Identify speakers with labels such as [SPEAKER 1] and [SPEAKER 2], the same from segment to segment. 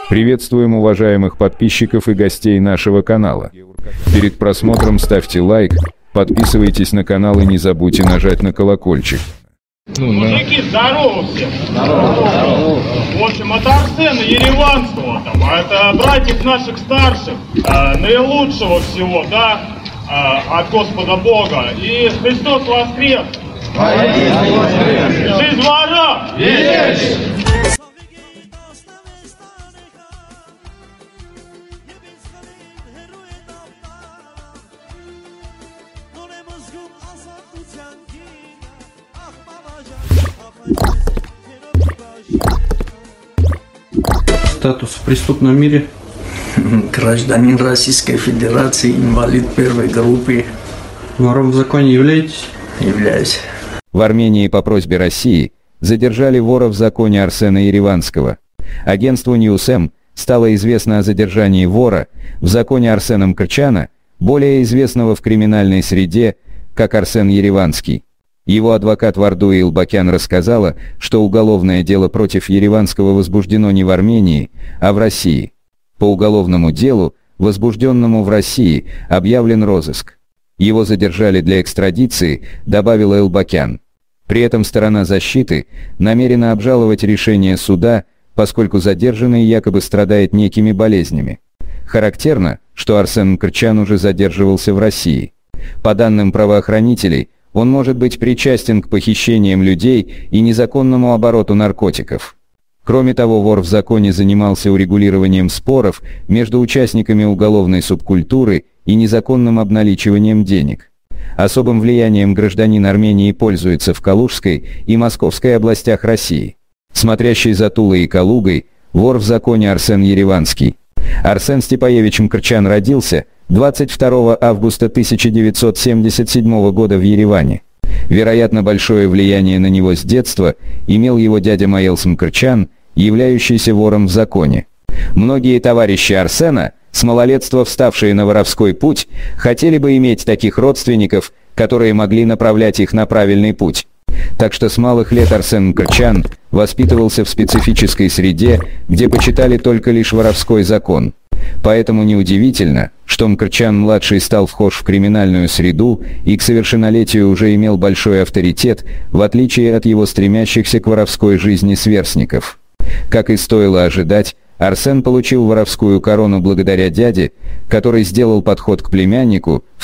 [SPEAKER 1] Приветствуем уважаемых подписчиков и гостей нашего канала. Перед просмотром ставьте лайк, подписывайтесь на канал и не забудьте нажать на колокольчик.
[SPEAKER 2] Мужики, здорово всем! Здорово! В общем, это Арсена Ереванского, это братьев наших старших, наилучшего всего, да, от Господа Бога. И Христос воскрес! Жизнь ворам!
[SPEAKER 3] Статус в преступном мире.
[SPEAKER 4] Гражданин Российской Федерации, инвалид первой группы.
[SPEAKER 3] Вором в законе являетесь?
[SPEAKER 4] Являюсь.
[SPEAKER 1] В Армении по просьбе России задержали вора в законе Арсена Ереванского. Агентству Ньюс-М стало известно о задержании вора в законе Арсеном Крчана, более известного в криминальной среде как Арсен Ереванский. Его адвокат Варду Илбакян рассказала, что уголовное дело против Ереванского возбуждено не в Армении, а в России. По уголовному делу, возбужденному в России, объявлен розыск. Его задержали для экстрадиции, добавила Илбакян. При этом сторона защиты намерена обжаловать решение суда, поскольку задержанный якобы страдает некими болезнями. Характерно, что Арсен Крчан уже задерживался в России. По данным правоохранителей, он может быть причастен к похищениям людей и незаконному обороту наркотиков. Кроме того, вор в законе занимался урегулированием споров между участниками уголовной субкультуры и незаконным обналичиванием денег. Особым влиянием гражданин Армении пользуется в Калужской и Московской областях России. Смотрящий за Тулой и Калугой, вор в законе Арсен Ереванский. Арсен Степаевич Крчан родился 22 августа 1977 года в Ереване. Вероятно, большое влияние на него с детства имел его дядя Маэлс Крчан, являющийся вором в законе. Многие товарищи Арсена, с малолетства вставшие на воровской путь, хотели бы иметь таких родственников, которые могли направлять их на правильный путь. Так что с малых лет Арсен Крчан воспитывался в специфической среде, где почитали только лишь воровской закон. Поэтому неудивительно, что Крчан-младший стал вхож в криминальную среду и к совершеннолетию уже имел большой авторитет, в отличие от его стремящихся к воровской жизни сверстников. Как и стоило ожидать, Арсен получил воровскую корону благодаря дяде, который сделал подход к племяннику в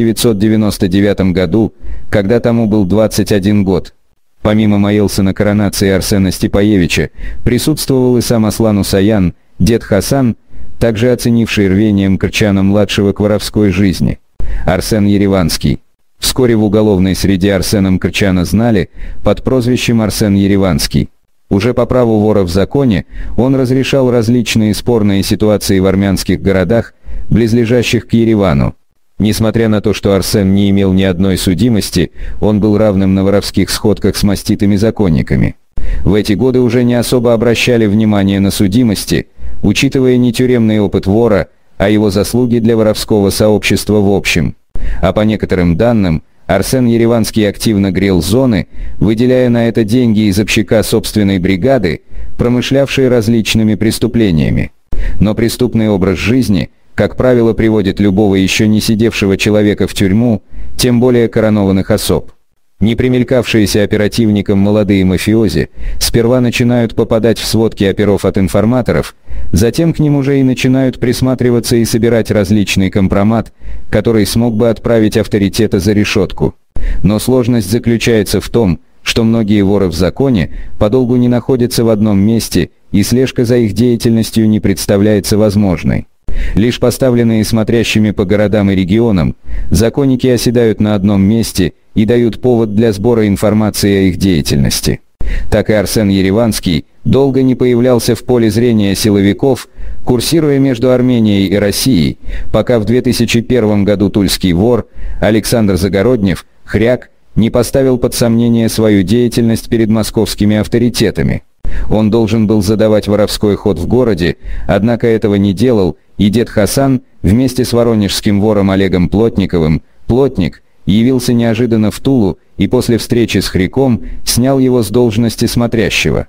[SPEAKER 1] 1999 году, когда тому был 21 год. Помимо Маэлса на коронации Арсена Степаевича присутствовал и сам Аслан Усаян, дед Хасан, также оценивший рвением Крчана-младшего к воровской жизни. Арсен Ереванский. Вскоре в уголовной среде Арсеном Крчана знали под прозвищем Арсен Ереванский. Уже по праву вора в законе он разрешал различные спорные ситуации в армянских городах, близлежащих к Еревану. Несмотря на то, что Арсен не имел ни одной судимости, он был равным на воровских сходках с маститыми законниками. В эти годы уже не особо обращали внимание на судимости, учитывая не тюремный опыт вора, а его заслуги для воровского сообщества в общем. А по некоторым данным, Арсен Ереванский активно грел зоны, выделяя на это деньги из общака собственной бригады, промышлявшей различными преступлениями. Но преступный образ жизни, как правило, приводит любого еще не сидевшего человека в тюрьму, тем более коронованных особ. Не примелькавшиеся оперативникам молодые мафиози сперва начинают попадать в сводки оперов от информаторов, затем к ним уже и начинают присматриваться и собирать различный компромат, который смог бы отправить авторитета за решетку. Но сложность заключается в том, что многие воры в законе подолгу не находятся в одном месте, и слежка за их деятельностью не представляется возможной. Лишь поставленные смотрящими по городам и регионам, законники оседают на одном месте и дают повод для сбора информации о их деятельности. Так и Арсен Ереванский долго не появлялся в поле зрения силовиков, курсируя между Арменией и Россией, пока в 2001 году тульский вор Александр Загороднев, Хряк, не поставил под сомнение свою деятельность перед московскими авторитетами. Он должен был задавать воровской ход в городе, однако этого не делал, и дед Хасан вместе с воронежским вором Олегом Плотниковым, Плотник, явился неожиданно в Тулу и после встречи с Хряком снял его с должности смотрящего. В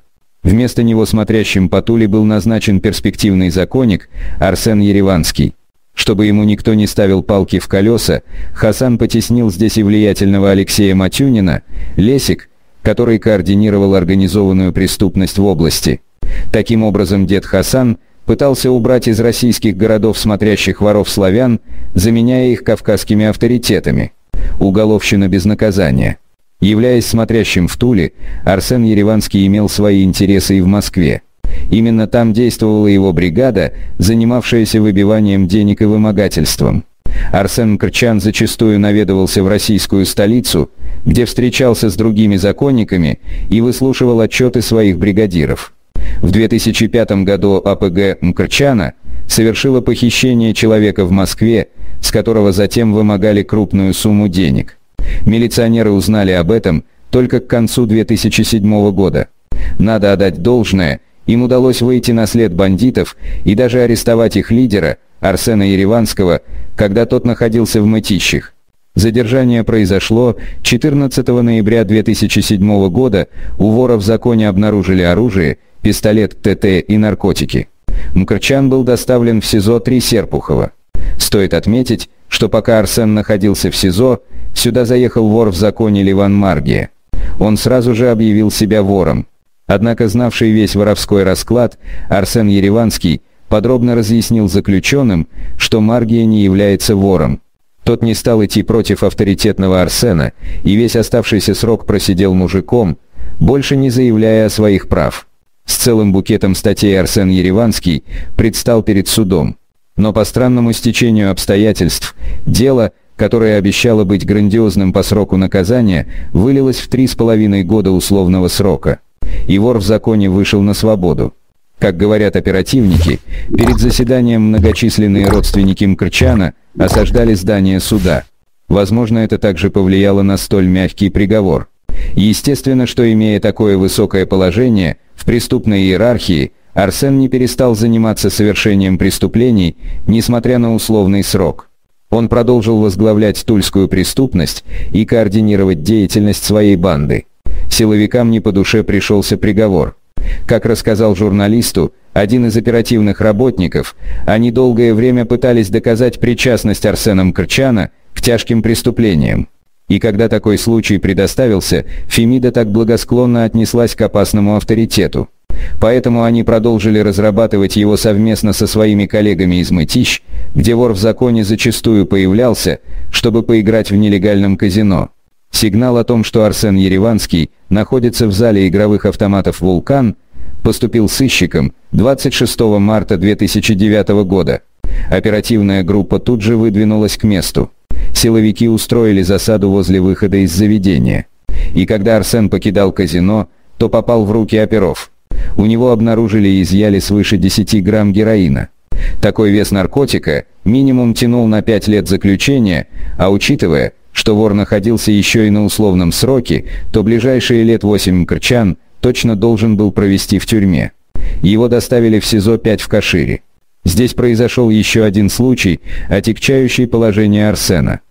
[SPEAKER 1] Вместо него смотрящим по Туле был назначен перспективный законник Арсен Ереванский. Чтобы ему никто не ставил палки в колеса, Хасан потеснил здесь и влиятельного Алексея Матюнина, Лесик, который координировал организованную преступность в области. Таким образом, дед Хасан пытался убрать из российских городов смотрящих воров-славян, заменяя их кавказскими авторитетами. Уголовщина без наказания. Являясь смотрящим в Туле, Арсен Ереванский имел свои интересы и в Москве. Именно там действовала его бригада, занимавшаяся выбиванием денег и вымогательством. Арсен Мкрчан зачастую наведывался в российскую столицу, где встречался с другими законниками и выслушивал отчеты своих бригадиров. В 2005 году АПГ Мкрчана совершила похищение человека в Москве, с которого затем вымогали крупную сумму денег. Милиционеры узнали об этом только к концу 2007 года. Надо отдать должное, им удалось выйти на след бандитов и даже арестовать их лидера, Арсена Ереванского, когда тот находился в Мытищах. Задержание произошло 14 ноября 2007 года, у вора в законе обнаружили оружие, пистолет ТТ и наркотики. Мкрчан был доставлен в СИЗО-3 Серпухова. Стоит отметить, что пока Арсен находился в СИЗО, сюда заехал вор в законе Леван Маргия. Он сразу же объявил себя вором. Однако знавший весь воровской расклад, Арсен Ереванский подробно разъяснил заключенным, что Маргия не является вором. Тот не стал идти против авторитетного Арсена и весь оставшийся срок просидел мужиком, больше не заявляя о своих прав. С целым букетом статей Арсен Ереванский предстал перед судом. Но по странному стечению обстоятельств, дело, которое обещало быть грандиозным по сроку наказания, вылилось в 3,5 года условного срока. И вор в законе вышел на свободу. Как говорят оперативники, перед заседанием многочисленные родственники Мкрчана осаждали здание суда. Возможно, это также повлияло на столь мягкий приговор. Естественно, что имея такое высокое положение в преступной иерархии, Арсен не перестал заниматься совершением преступлений, несмотря на условный срок. Он продолжил возглавлять тульскую преступность и координировать деятельность своей банды. Силовикам не по душе пришелся приговор. Как рассказал журналисту один из оперативных работников, они долгое время пытались доказать причастность Арсена Мкрчана к тяжким преступлениям. И когда такой случай предоставился, Фемида так благосклонно отнеслась к опасному авторитету. Поэтому они продолжили разрабатывать его совместно со своими коллегами из Мытищ, где вор в законе зачастую появлялся, чтобы поиграть в нелегальном казино. Сигнал о том, что Арсен Ереванский находится в зале игровых автоматов «Вулкан», поступил сыщикам 26 марта 2009 года. Оперативная группа тут же выдвинулась к месту. Силовики устроили засаду возле выхода из заведения. И когда Арсен покидал казино, то попал в руки оперов. У него обнаружили и изъяли свыше 10 грамм героина. Такой вес наркотика минимум тянул на 5 лет заключения, а учитывая, что вор находился еще и на условном сроке, то ближайшие лет 8 Мкрчан точно должен был провести в тюрьме. Его доставили в СИЗО-5 в Кашире. Здесь произошел еще один случай, отягчающий положение Арсена.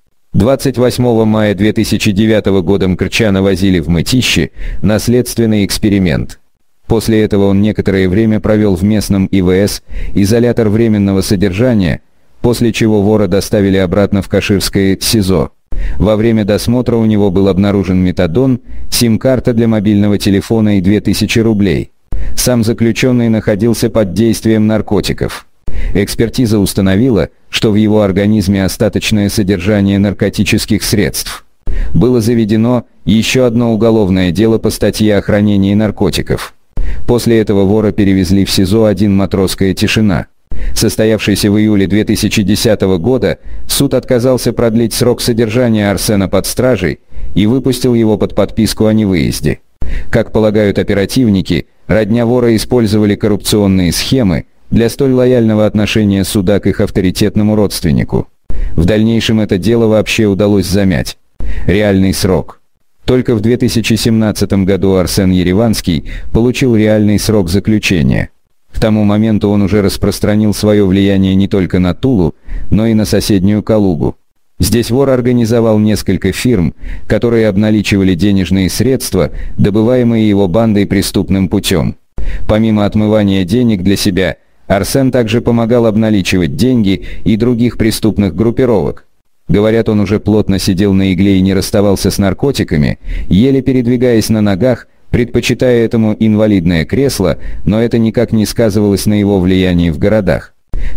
[SPEAKER 1] 28 мая 2009 года Мкрчана возили в Мытищи на следственный эксперимент. После этого он некоторое время провел в местном ИВС, изолятор временного содержания, после чего вора доставили обратно в Каширское СИЗО. Во время досмотра у него был обнаружен метадон, сим-карта для мобильного телефона и 2000 рублей. Сам заключенный находился под действием наркотиков. Экспертиза установила, что в его организме остаточное содержание наркотических средств. Было заведено еще одно уголовное дело по статье о хранении наркотиков. После этого вора перевезли в СИЗО-1 «Матросская тишина». Состоявшийся в июле 2010 года суд отказался продлить срок содержания Арсена под стражей и выпустил его под подписку о невыезде. Как полагают оперативники, родня вора использовали коррупционные схемы для столь лояльного отношения суда к их авторитетному родственнику. В дальнейшем это дело вообще удалось замять. Реальный срок. Только в 2017 году Арсен Ереванский получил реальный срок заключения. К тому моменту он уже распространил свое влияние не только на Тулу, но и на соседнюю Калугу. Здесь вор организовал несколько фирм, которые обналичивали денежные средства, добываемые его бандой преступным путем. Помимо отмывания денег для себя, Арсен также помогал обналичивать деньги и других преступных группировок. Говорят, он уже плотно сидел на игле и не расставался с наркотиками, еле передвигаясь на ногах, предпочитая этому инвалидное кресло, но это никак не сказывалось на его влиянии в городах.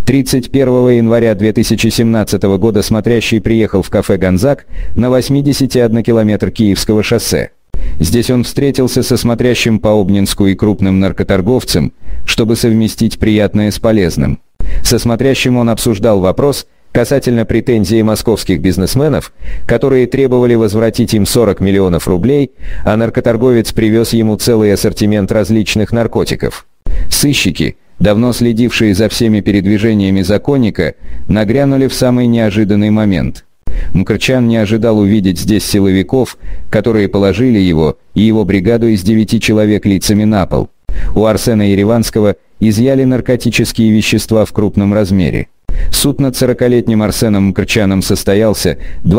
[SPEAKER 1] 31 января 2017 года смотрящий приехал в кафе «Гонзак» на 81 километр Киевского шоссе. Здесь он встретился со смотрящим по Обнинску и крупным наркоторговцем, чтобы совместить приятное с полезным. Со смотрящим он обсуждал вопрос касательно претензий московских бизнесменов, которые требовали возвратить им 40 миллионов рублей, а наркоторговец привез ему целый ассортимент различных наркотиков. Сыщики, давно следившие за всеми передвижениями законника, нагрянули в самый неожиданный момент. Мкрчан не ожидал увидеть здесь силовиков, которые положили его и его бригаду из 9 человек лицами на пол. У Арсена Ереванского изъяли наркотические вещества в крупном размере. Суд над 40-летним Арсеном Мкрчаном состоялся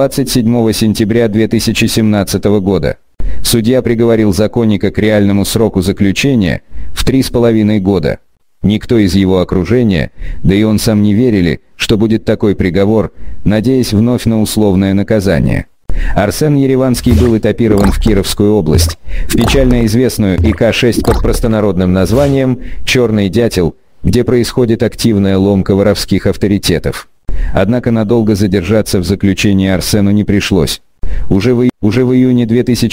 [SPEAKER 1] 27 сентября 2017 года. Судья приговорил законника к реальному сроку заключения в 3,5 года. Никто из его окружения, да и он сам не верили, что будет такой приговор, надеясь вновь на условное наказание. Арсен Ереванский был этапирован в Кировскую область, в печально известную ИК-6 под простонародным названием «Черный дятел», где происходит активная ломка воровских авторитетов. Однако надолго задержаться в заключении Арсену не пришлось. Уже в июне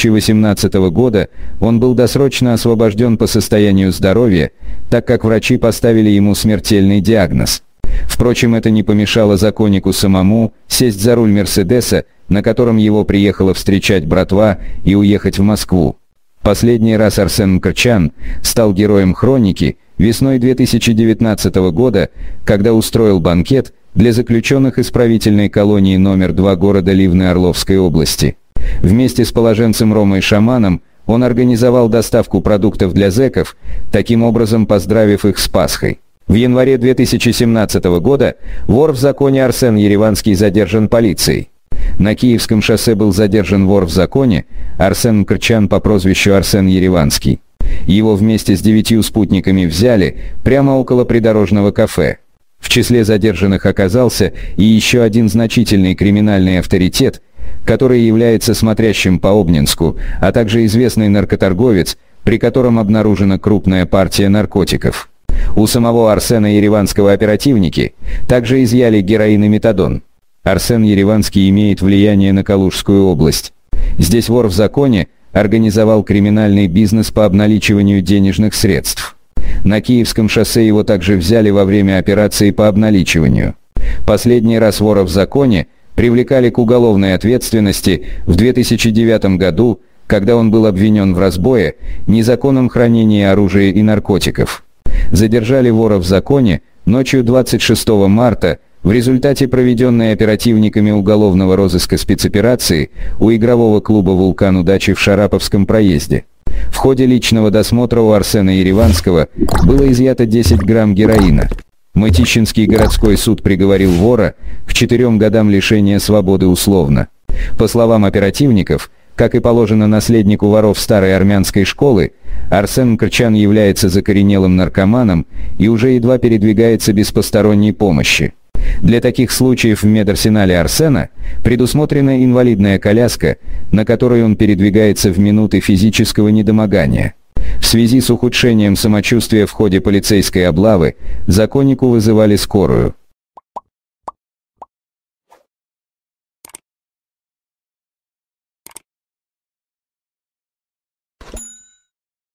[SPEAKER 1] 2018 года он был досрочно освобожден по состоянию здоровья, так как врачи поставили ему смертельный диагноз. Впрочем, это не помешало законнику самому сесть за руль «Мерседеса», на котором его приехала встречать братва, и уехать в Москву. Последний раз Арсен Мкрчан стал героем хроники весной 2019 года, когда устроил банкет для заключенных исправительной колонии номер 2 города Ливны Орловской области. Вместе с положенцем Ромой Шаманом он организовал доставку продуктов для зэков, таким образом поздравив их с Пасхой. В январе 2017 года вор в законе Арсен Ереванский задержан полицией. На Киевском шоссе был задержан вор в законе Арсен Мкрчан по прозвищу Арсен Ереванский. Его вместе с 9 спутниками взяли прямо около придорожного кафе. В числе задержанных оказался и еще один значительный криминальный авторитет, который является смотрящим по Обнинску, а также известный наркоторговец, при котором обнаружена крупная партия наркотиков. У самого Арсена Ереванского оперативники также изъяли героин и метадон. Арсен Ереванский имеет влияние на Калужскую область. Здесь вор в законе организовал криминальный бизнес по обналичиванию денежных средств. На Киевском шоссе его также взяли во время операции по обналичиванию. Последний раз вора в законе привлекали к уголовной ответственности в 2009 году, когда он был обвинен в разбое, незаконном хранении оружия и наркотиков. Задержали вора в законе ночью 26 марта в результате проведенной оперативниками уголовного розыска спецоперации у игрового клуба «Вулкан удачи» в Шараповском проезде. В ходе личного досмотра у Арсена Ереванского было изъято 10 грамм героина. Мытищинский городской суд приговорил вора к 4 годам лишения свободы условно. По словам оперативников, как и положено наследнику воров старой армянской школы, Арсен Мкрчан является закоренелым наркоманом и уже едва передвигается без посторонней помощи. Для таких случаев в медарсенале Арсена предусмотрена инвалидная коляска, на которой он передвигается в минуты физического недомогания. В связи с ухудшением самочувствия в ходе полицейской облавы законнику вызывали скорую.